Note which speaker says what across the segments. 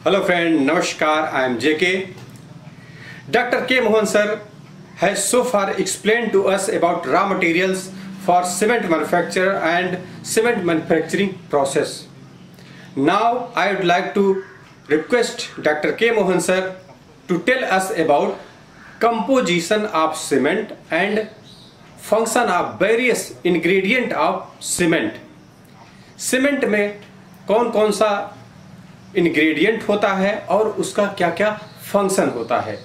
Speaker 1: Hello friend, Namaskar, I am JK. Dr. K. Mohan sir has so far explained to us about raw materials for cement manufacture and cement manufacturing process. Now I would like to request Dr. K. Mohan sir to tell us about composition of cement and function of various ingredient of cement. Cement में कौन कौन सा ingredient होता है और उसका क्या क्या फंक्शन होता है।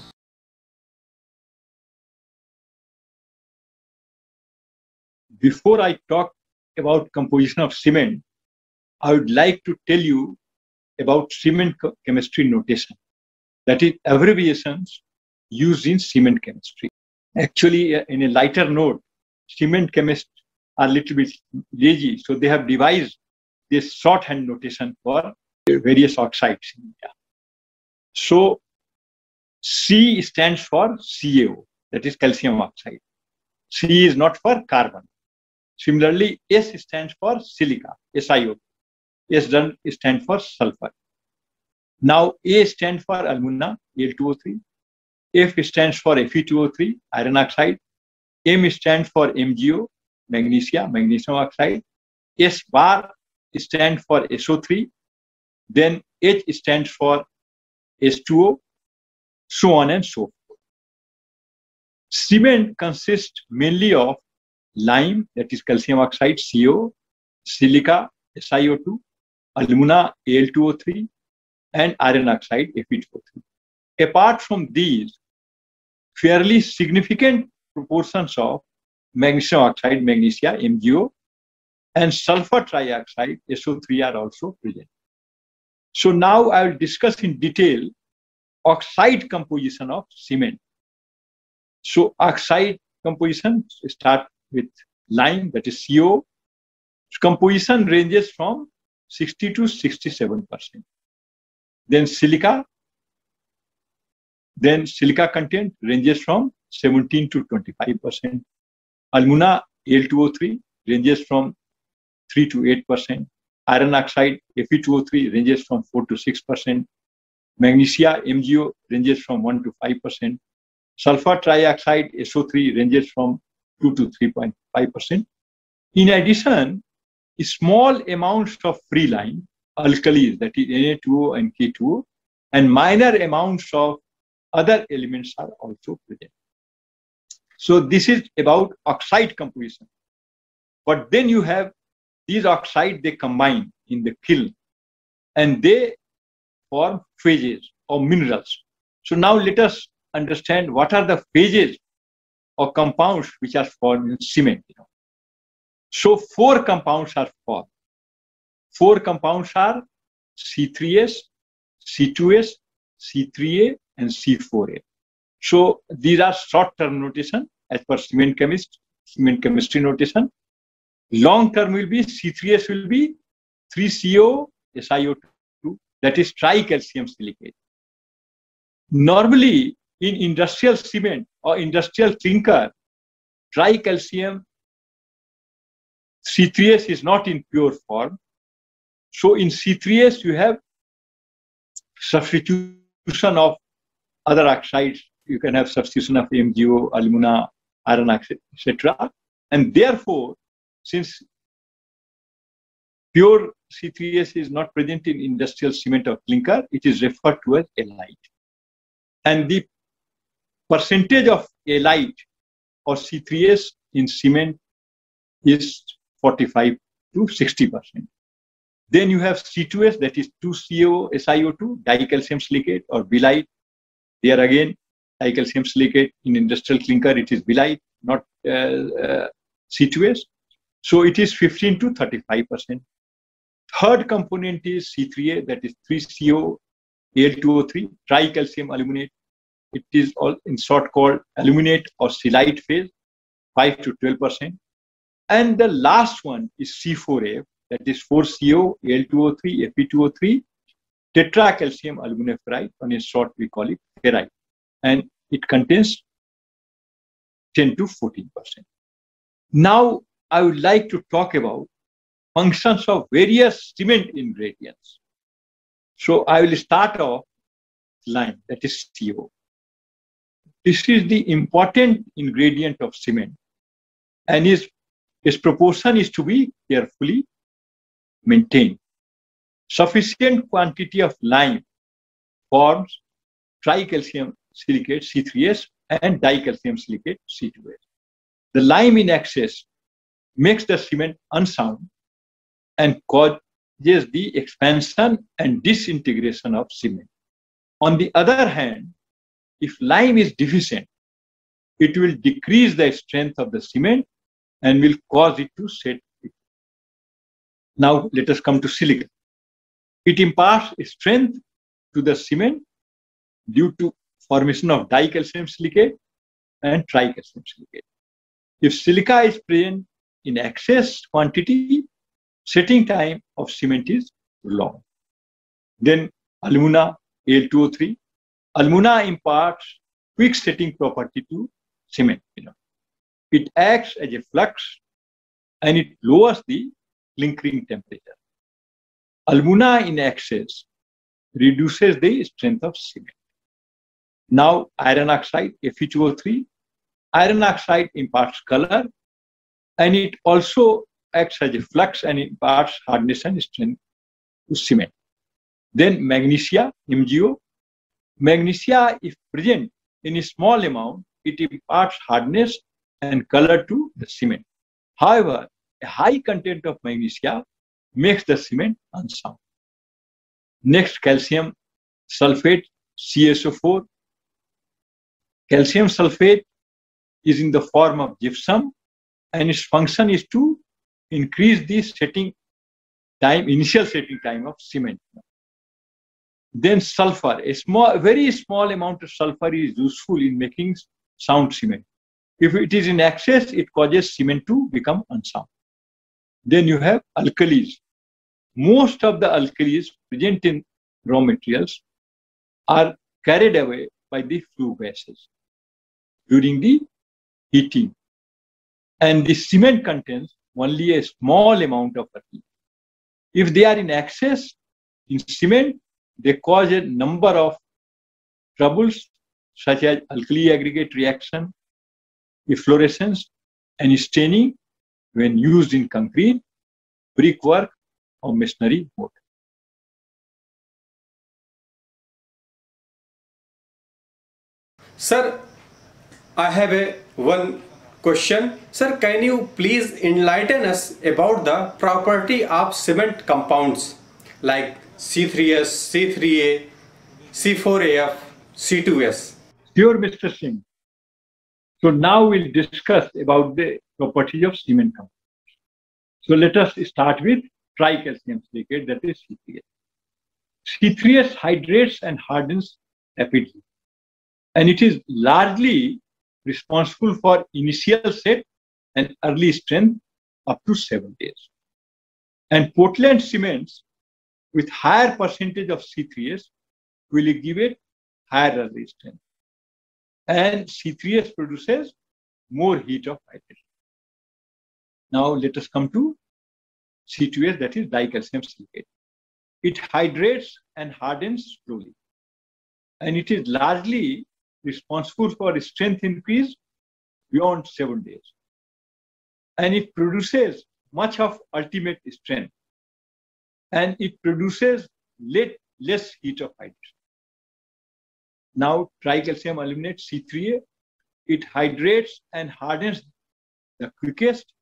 Speaker 2: Before I talk about composition of cement, I would like to tell you about cement chemistry notation, that is abbreviations used in cement chemistry. Actually, in a lighter note, cement chemists are a little bit lazy, so they have devised this shorthand notation for various oxides in India. So C stands for CaO, that is calcium oxide. C is not for carbon. Similarly, S stands for silica, SiO. S stands for sulfur. Now A stands for alumina, Al2O3. F stands for Fe2O3, iron oxide. M stands for MgO, magnesia, magnesium oxide. S bar stands for SO3. Then H stands for H2O, so on and so forth. Cement consists mainly of lime, that is calcium oxide, CO, silica, SiO2, alumina, Al2O3, and iron oxide, Fe2O3. Apart from these, fairly significant proportions of magnesium oxide, magnesia, MgO, and sulfur trioxide, SO3, are also present. So now I will discuss in detail oxide composition of cement. So oxide composition start with lime, that is CO. Composition ranges from 60 to 67%. Then silica content ranges from 17 to 25%. Alumina, Al2O3, ranges from 3 to 8%. Iron oxide, Fe2O3, ranges from 4 to 6%. Magnesia, MgO, ranges from 1 to 5%. Sulfur trioxide, SO3, ranges from 2 to 3.5%. In addition, small amounts of free lime, alkalis, that is Na2O and K2O, and minor amounts of other elements are also present. So this is about oxide composition. But then you have these oxides, they combine in the kiln and they form phases or minerals. So now let us understand what are the phases or compounds which are formed in cement. So 4 compounds are formed. 4 compounds are C3S, C2S, C3A, and C4A. So these are short-term notation as per cement chemistry notation. Long term will be C3S will be 3CO SiO2, that is tricalcium silicate. Normally in industrial cement or industrial clinker, tricalcium C3S is not in pure form. So in C3S you have substitution of other oxides. You can have substitution of MgO, alumina, iron oxide, etc. And therefore, since pure C3S is not present in industrial cement or clinker, it is referred to as halite. And the percentage of halite or C3S in cement is 45 to 60%. Then you have C2S, that is 2CO SiO2, dicalcium silicate or belite. Here again, dicalcium silicate. In industrial clinker, it is belite, not C2S. So it is 15 to 35%. Third component is C3A, that is 3CO Al2O3, tricalcium aluminate. It is all in short called aluminate or silite phase, 5 to 12%. And the last one is C4A, that is 4CO Al2O3, Fe2O3, tetracalcium aluminiferrite, and in short we call it ferrite. And it contains 10 to 14%. Now I would like to talk about functions of various cement ingredients. So I will start off lime, that is CO. This is the important ingredient of cement, and its proportion is to be carefully maintained. Sufficient quantity of lime forms tricalcium silicate C3S and dicalcium silicate C2S. The lime in excess makes the cement unsound and causes the expansion and disintegration of cement. On the other hand, if lime is deficient, it will decrease the strength of the cement and will cause it to set. Now let us come to silica. It imparts strength to the cement due to formation of dicalcium silicate and tricalcium silicate. If silica is present in excess quantity, setting time of cement is long. Then alumina, Al2O3. Alumina imparts quick setting property to cement. It acts as a flux and it lowers the clinkering temperature. Alumina in excess reduces the strength of cement. Now iron oxide, Fe2O3. Iron oxide imparts color and it also acts as a flux and imparts hardness and strength to cement. Then magnesia, MgO. Magnesia, if present in a small amount, it imparts hardness and color to the cement. However, a high content of magnesia makes the cement unsound. Next, calcium sulfate, CaSO4. Calcium sulfate is in the form of gypsum and its function is to increase the setting time, initial setting time of cement. Then sulfur, a very small amount of sulfur is useful in making sound cement. If it is in excess, it causes cement to become unsound. Then you have alkalis. Most of the alkalis present in raw materials are carried away by the flue gases during the heating. And the cement contains only a small amount of alkali. If they are in excess in cement, they cause a number of troubles such as alkali aggregate reaction, efflorescence, and staining when used in concrete, brickwork, or masonry mortar.
Speaker 1: Sir, I have one question. Sir, can you please enlighten us about the property of cement compounds like C3S, C3A, C4AF, C2S?
Speaker 2: Sure, Mr. Singh. So now we'll discuss about the properties of cement compounds. So let us start with tricalcium silicate, that is C3S. C3S hydrates and hardens rapidly, and it is largely responsible for initial set and early strength up to 7 days. And Portland cements with higher percentage of C3S will give it higher early strength. And C3S produces more heat of hydration. Now let us come to C2S, that is dicalcium silicate. It hydrates and hardens slowly, and it is largely responsible for strength increase beyond 7 days. And it produces much of ultimate strength, and it produces less heat of hydration. Now tricalcium aluminate, C3A, it hydrates and hardens the quickest,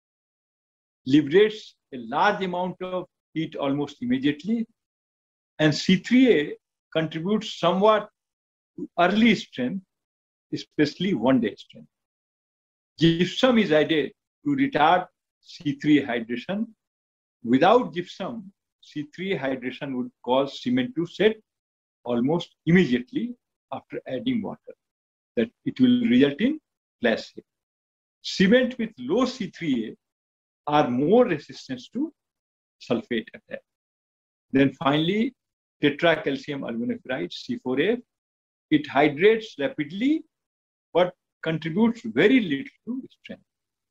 Speaker 2: liberates a large amount of heat almost immediately, and C3A contributes somewhat to early strength, especially 1 day strength. Gypsum is added to retard C3 hydration. Without gypsum, C3 hydration would cause cement to set almost immediately after adding water. That it will result in flash set. Cement with low C3A are more resistant to sulfate attack. Then finally, tetracalcium aluminiferrite, C4A, it hydrates rapidly but contributes very little to strength.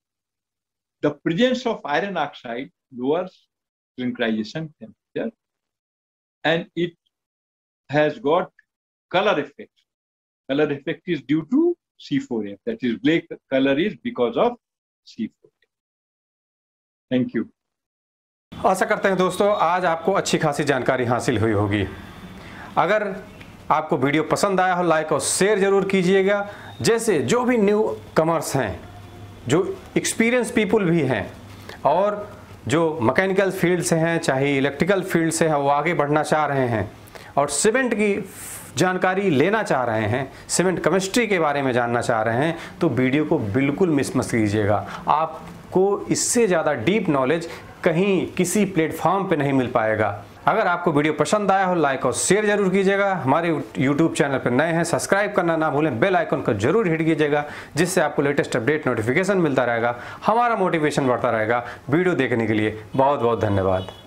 Speaker 2: The presence of iron oxide lowers clinkerization temperature, and it has got color effect. Color effect is due to C4F. That is, black color is because of C4F. Thank you.
Speaker 1: आशा करते हैं दोस्तों आज आपको अच्छी खासी जानकारी हासिल हुई होगी। अगर आपको वीडियो पसंद आया हो लाइक और शेयर जरूर कीजिएगा। जैसे जो भी न्यू कमर्स हैं, जो एक्सपीरियंस पीपल भी हैं और जो मैकेनिकल फील्ड से हैं चाहे इलेक्ट्रिकल फील्ड से हैं, वो आगे बढ़ना चाह रहे हैं और सीमेंट की जानकारी लेना चाह रहे हैं, सीमेंट केमिस्ट्री के बारे में जानना चाह रहे हैं, तो वीडियो को बिल्कुल मिस मत कीजिएगा। आपको इससे ज़्यादा डीप नॉलेज कहीं किसी प्लेटफॉर्म पे नहीं मिल पाएगा। अगर आपको वीडियो पसंद आया हो लाइक और शेयर जरूर कीजिएगा। हमारे YouTube चैनल पर नए हैं सब्सक्राइब करना ना भूलें, बेल आइकन को जरूर हिट कीजिएगा जिससे आपको लेटेस्ट अपडेट नोटिफिकेशन मिलता रहेगा, हमारा मोटिवेशन बढ़ता रहेगा। वीडियो देखने के लिए बहुत बहुत धन्यवाद।